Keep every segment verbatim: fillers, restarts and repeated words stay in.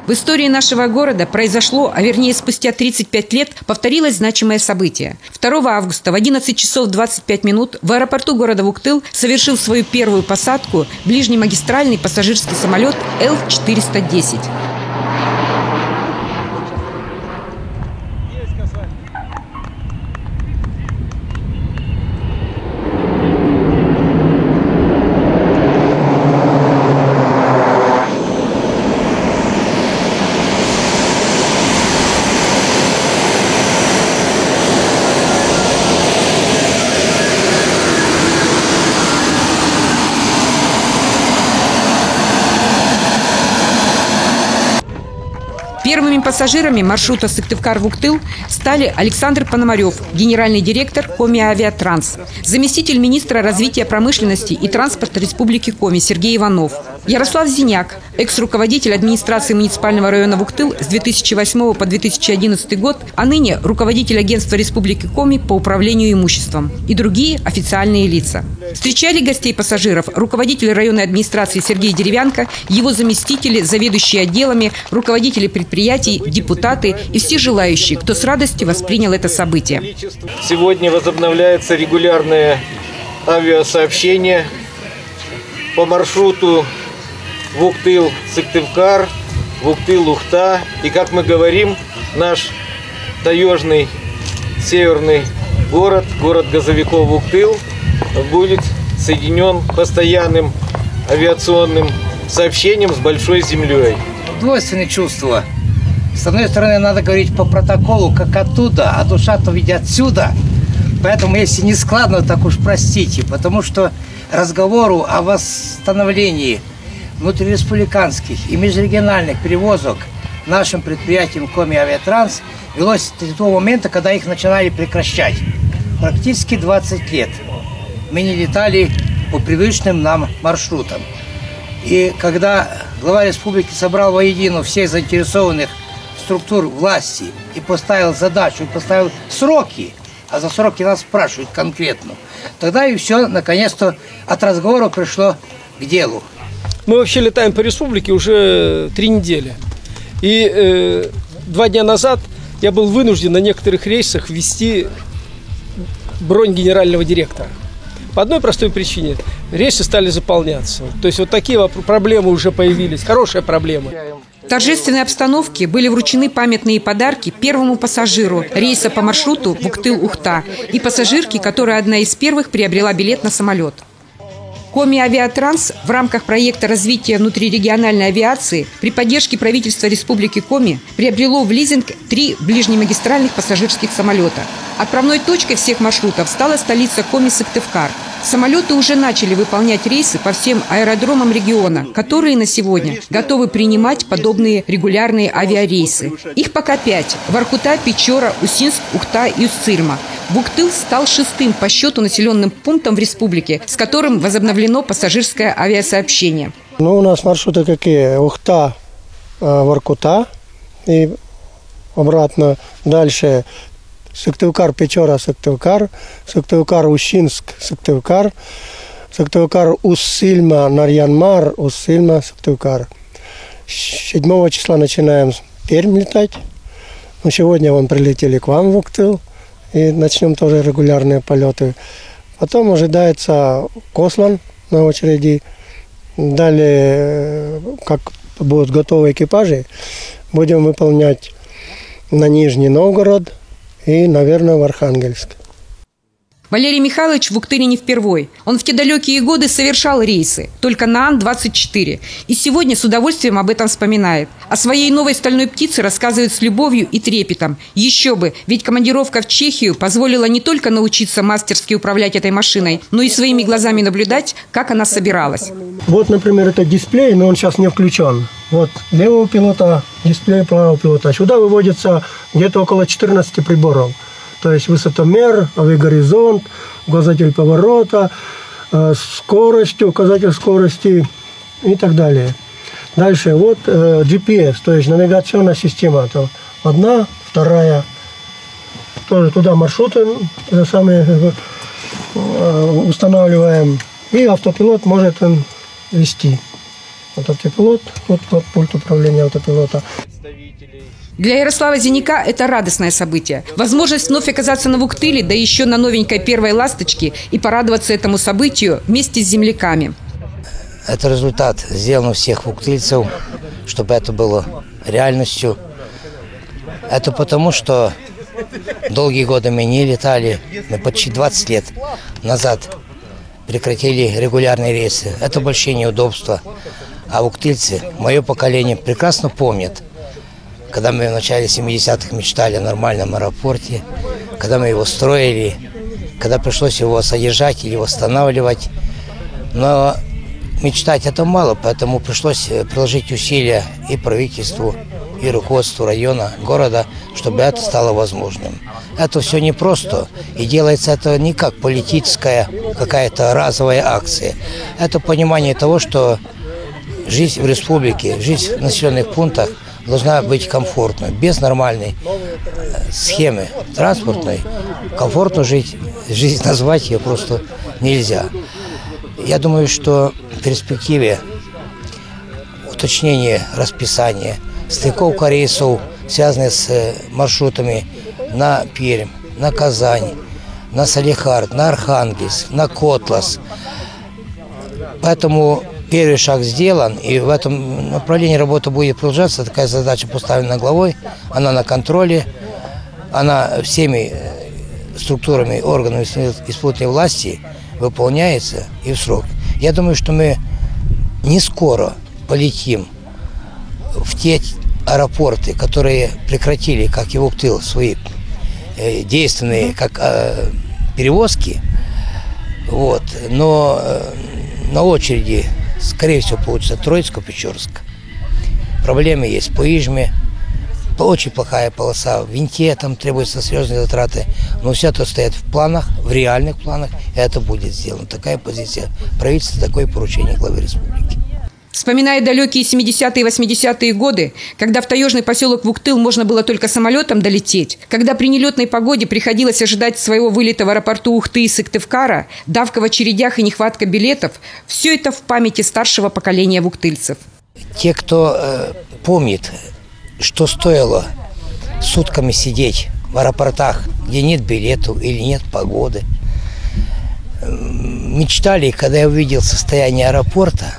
В истории нашего города произошло, а вернее спустя тридцать пять лет, повторилось значимое событие. второго августа в одиннадцать часов двадцать пять минут в аэропорту города Вуктыл совершил свою первую посадку ближнемагистральный пассажирский самолет Эл четыреста десять. Первыми пассажирами маршрута Сыктывкар-Вуктыл стали Александр Пономарев, генеральный директор Коми Авиатранс, заместитель министра развития промышленности и транспорта Республики Коми Сергей Иванов, Ярослав Зиняк, экс-руководитель администрации муниципального района Вуктыл с две тысячи восьмого по две тысячи одиннадцатый год, а ныне руководитель агентства Республики Коми по управлению имуществом и другие официальные лица. Встречали гостей пассажиров руководитель районной администрации Сергей Деревянко, его заместители, заведующие отделами, руководители предприятий, депутаты и все желающие, кто с радостью воспринял это событие. Сегодня возобновляется регулярное авиасообщение по маршруту Вуктыл-Сыктывкар, Вуктыл-Ухта. И, как мы говорим, наш таежный северный город, город газовиков Вуктыл, будет соединен постоянным авиационным сообщением с Большой землей. Двойственные чувства. С одной стороны, надо говорить по протоколу, как оттуда, а душа-то ведь отсюда. Поэтому, если не складно, так уж простите, потому что разговору о восстановлении внутриреспубликанских и межрегиональных перевозок нашим предприятием Коми Авиатранс велось до того момента, когда их начинали прекращать. Практически двадцать лет мы не летали по привычным нам маршрутам. И когда глава республики собрал воедино всех заинтересованных структур власти и поставил задачу, и поставил сроки, а за сроки нас спрашивают конкретно, тогда и все, наконец-то, от разговора пришло к делу. Мы вообще летаем по республике уже три недели. И э, два дня назад я был вынужден на некоторых рейсах ввести бронь генерального директора. По одной простой причине. Рейсы стали заполняться. То есть вот такие проблемы уже появились. Хорошая проблема. В торжественной обстановке были вручены памятные подарки первому пассажиру рейса по маршруту Вуктыл-Ухта и пассажирке, которая одна из первых приобрела билет на самолет. Коми Авиатранс в рамках проекта развития внутрирегиональной авиации при поддержке правительства Республики Коми приобрело в лизинг три ближнемагистральных пассажирских самолета. Отправной точкой всех маршрутов стала столица Коми Сыктывкар. Самолеты уже начали выполнять рейсы по всем аэродромам региона, которые на сегодня готовы принимать подобные регулярные авиарейсы. Их пока пять – Воркута, Печора, Усинск, Ухта и Уссурма. Вуктыл стал шестым по счету населенным пунктом в республике, с которым возобновлено пассажирское авиасообщение. Ну, у нас маршруты какие? Ухта, Воркута и обратно дальше Сыктывкар, Печора, Сыктывкар, Сыктывкар, Усинск, Сыктывкар, Сыктывкар, Уссурма, Нарьян-Мар, Уссурма, Сыктывкар. седьмого числа начинаем Пермь летать. Ну, сегодня вон прилетели к вам в Вуктыл и начнем тоже регулярные полеты. Потом ожидается Кослан на очереди. Далее, как будут готовы экипажи, будем выполнять на Нижний Новгород и, наверное, в Архангельск. Валерий Михайлович в Вуктыле не впервой. Он в те далекие годы совершал рейсы, только на Ан двадцать четыре. И сегодня с удовольствием об этом вспоминает. О своей новой стальной птице рассказывает с любовью и трепетом. Еще бы, ведь командировка в Чехию позволила не только научиться мастерски управлять этой машиной, но и своими глазами наблюдать, как она собиралась. Вот, например, это дисплей, но он сейчас не включен. Вот левого пилота, дисплей правого пилота. Сюда выводится где-то около четырнадцати приборов. То есть высотомер, авиагоризонт, указатель поворота, э, скорость, указатель скорости и так далее. Дальше вот э, джи пи эс, то есть навигационная система. То одна, вторая. Тоже туда маршруты туда самые, э, устанавливаем. И автопилот может вести. Вот автопилот, вот, вот пульт управления автопилота. Для Ярослава Зиника это радостное событие. Возможность вновь оказаться на Вуктыле, да еще на новенькой первой «Ласточке» и порадоваться этому событию вместе с земляками. Это результат сделан у всех вуктыльцев, чтобы это было реальностью. Это потому, что долгие годы мы не летали, мы почти двадцать лет назад прекратили регулярные рейсы. Это большие неудобства. А вуктыльцы, мое поколение, прекрасно помнят, когда мы в начале семидесятых мечтали о нормальном аэропорте, когда мы его строили, когда пришлось его содержать или восстанавливать. Но мечтать это мало, поэтому пришлось приложить усилия и правительству, и руководству района, города, чтобы это стало возможным. Это все непросто, и делается это не как политическая какая-то разовая акция. Это понимание того, что жизнь в республике, жизнь в населенных пунктах должна быть комфортной. Без нормальной схемы транспортной комфортно жить, жизнь назвать ее просто нельзя. Я думаю, что в перспективе уточнение расписания, стыковка рейсов, связанных с маршрутами на Пермь, на Казань, на Салехард, на Архангельск, на Котлас. Поэтому первый шаг сделан, и в этом направлении работа будет продолжаться. Такая задача поставлена главой, она на контроле, она всеми структурами, органами исполнительной власти выполняется и в срок. Я думаю, что мы не скоро полетим в те аэропорты, которые прекратили, как и Вуктыл, свои э, действенные как э, перевозки. Вот. Но э, на очереди, скорее всего, получится Троицко-Печорск. Проблемы есть по Ижме. Очень плохая полоса в Винте, там требуются серьезные затраты. Но все это стоит в планах, в реальных планах, и это будет сделано. Такая позиция правительства, такое поручение главы республики. Вспоминая далекие семидесятые и восьмидесятые годы, когда в таежный поселок Вуктыл можно было только самолетом долететь, когда при нелетной погоде приходилось ожидать своего вылета в аэропорту Ухты и Сыктывкара, давка в очередях и нехватка билетов – все это в памяти старшего поколения вуктыльцев. Те, кто э, помнит, что стоило сутками сидеть в аэропортах, где нет билетов или нет погоды, мечтали, когда я увидел состояние аэропорта,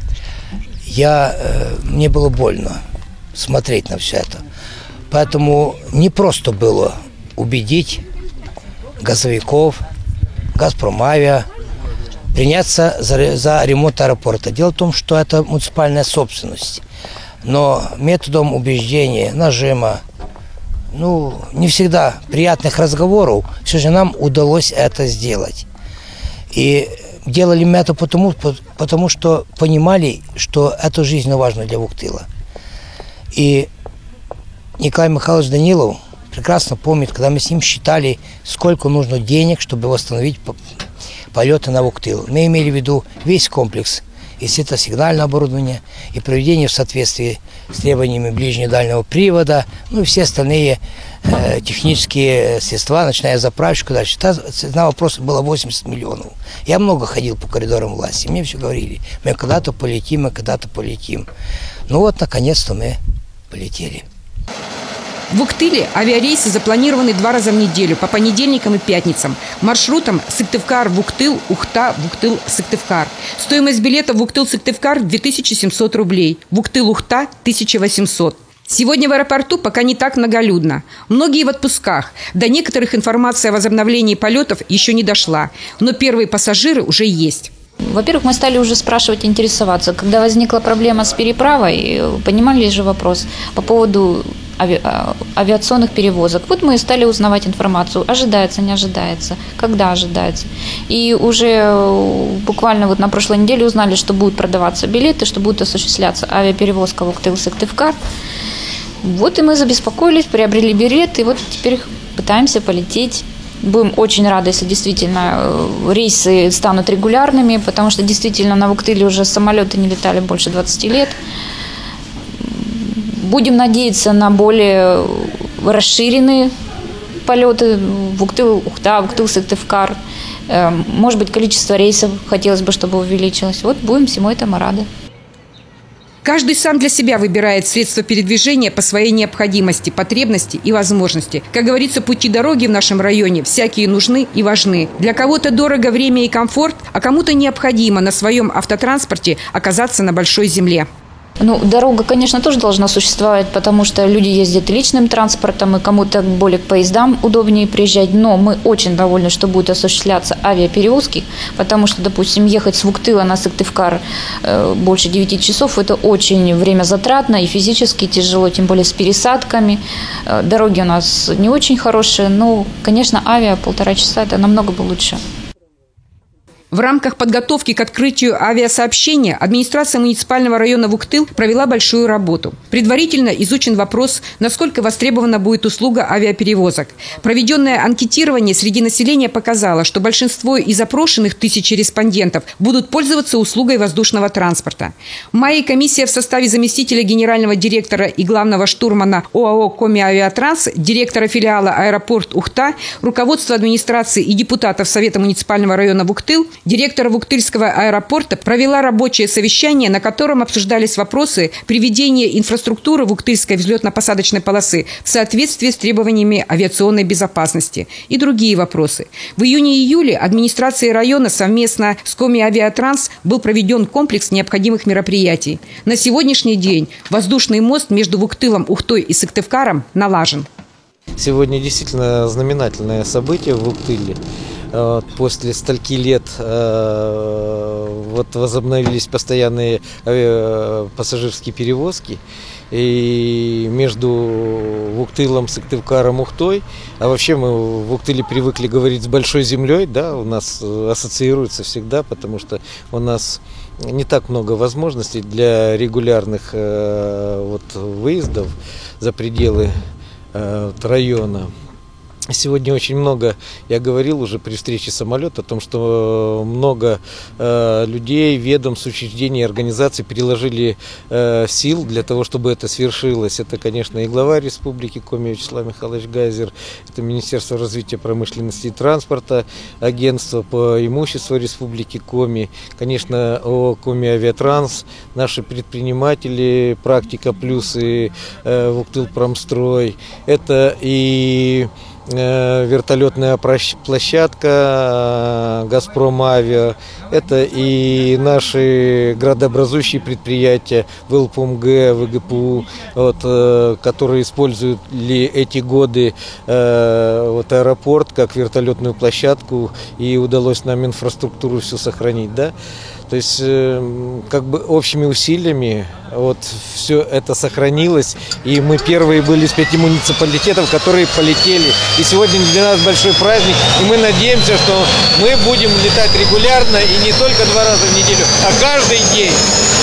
я, э, мне было больно смотреть на все это. Поэтому не просто было убедить газовиков, Газпромавиа приняться за, за ремонт аэропорта. Дело в том, что это муниципальная собственность. Но методом убеждения, нажима, ну, не всегда приятных разговоров, все же нам удалось это сделать. И делали мы это потому, потому что понимали, что это жизненно важно для Вуктыла. И Николай Михайлович Данилов прекрасно помнит, когда мы с ним считали, сколько нужно денег, чтобы восстановить полеты на Вуктыл. Мы имели в виду весь комплекс. И светосигнальное оборудование, и проведение в соответствии с требованиями ближнедальнего привода, ну и все остальные э, технические средства, начиная с заправщика дальше. Цена вопроса была восемьдесят миллионов. Я много ходил по коридорам власти, мне все говорили, мы когда-то полетим, мы когда-то полетим. Ну вот, наконец-то мы полетели. В Вуктыле авиарейсы запланированы два раза в неделю, по понедельникам и пятницам, маршрутом Сыктывкар-Вуктыл, Ухта-Вуктыл-Сыктывкар. Стоимость билета в Вуктыл-Сыктывкар – две тысячи семьсот рублей, Вуктыл-Ухта – тысяча восемьсот. Сегодня в аэропорту пока не так многолюдно. Многие в отпусках. До некоторых информация о возобновлении полетов еще не дошла, но первые пассажиры уже есть. Во-первых, мы стали уже спрашивать, интересоваться. Когда возникла проблема с переправой, понимали же вопрос по поводу ави... авиационных перевозок. Вот мы и стали узнавать информацию, ожидается, не ожидается, когда ожидается. И уже буквально вот на прошлой неделе узнали, что будут продаваться билеты, что будет осуществляться авиаперевозка в Вуктыл-Сыктывкар. Вот и мы забеспокоились, приобрели билет, и вот теперь пытаемся полететь. Будем очень рады, если действительно рейсы станут регулярными, потому что действительно на Вуктыле уже самолеты не летали больше двадцати лет. Будем надеяться на более расширенные полеты Вуктыл-Ухта, Вуктыл-Сыктывкар. Может быть, количество рейсов хотелось бы, чтобы увеличилось. Вот будем всему этому рады. Каждый сам для себя выбирает средства передвижения по своей необходимости, потребности и возможности. Как говорится, пути дороги в нашем районе всякие нужны и важны. Для кого-то дорого время и комфорт, а кому-то необходимо на своем автотранспорте оказаться на большой земле. Ну, дорога, конечно, тоже должна существовать, потому что люди ездят личным транспортом, и кому-то более к поездам удобнее приезжать. Но мы очень довольны, что будут осуществляться авиаперевозки, потому что, допустим, ехать с Вуктыла на Сыктывкар э, больше девяти часов – это очень время затратно и физически тяжело, тем более с пересадками. Э, дороги у нас не очень хорошие, но, конечно, авиа полтора часа – это намного бы лучше. В рамках подготовки к открытию авиасообщения администрация муниципального района Вуктыл провела большую работу. Предварительно изучен вопрос, насколько востребована будет услуга авиаперевозок. Проведенное анкетирование среди населения показало, что большинство из опрошенных тысячи респондентов будут пользоваться услугой воздушного транспорта. В мае комиссия в составе заместителя генерального директора и главного штурмана ОАО «Коми Авиатранс», директора филиала «Аэропорт Ухта», руководства администрации и депутатов Совета муниципального района Вуктыл, директора Вуктыльского аэропорта провела рабочее совещание, на котором обсуждались вопросы приведения инфраструктуры Вуктыльской взлетно-посадочной полосы в соответствии с требованиями авиационной безопасности и другие вопросы. В июне-июле администрацией района совместно с Коми Авиатранс был проведен комплекс необходимых мероприятий. На сегодняшний день воздушный мост между Вуктылом, Ухтой и Сыктывкаром налажен. Сегодня действительно знаменательное событие в Вуктыле. После стольки лет вот возобновились постоянные пассажирские перевозки. И между Вуктылом, Сыктывкаром, Ухтой, а вообще мы в Вуктыле привыкли говорить с большой землей, да, у нас ассоциируется всегда, потому что у нас не так много возможностей для регулярных вот, выездов за пределы района. Сегодня очень много, я говорил уже при встрече самолета, о том, что много э, людей, ведомств, учреждений, организаций приложили э, сил для того, чтобы это свершилось. Это, конечно, и глава республики Коми Вячеслав Михайлович Гайзер, это Министерство развития промышленности и транспорта, агентство по имуществу республики Коми, конечно, ОАО «Коми Авиатранс», наши предприниматели, «Практика Плюс» и э, Вуктылпромстрой. Это и вертолетная площадка «Газпром Авиа», это и наши градообразующие предприятия ВЛПМГ, ВГПУ, вот, которые использовали эти годы вот, аэропорт как вертолетную площадку, и удалось нам инфраструктуру всю сохранить, да. То есть, как бы общими усилиями вот все это сохранилось, и мы первые были из пяти муниципалитетов, которые полетели. И сегодня для нас большой праздник, и мы надеемся, что мы будем летать регулярно, и не только два раза в неделю, а каждый день.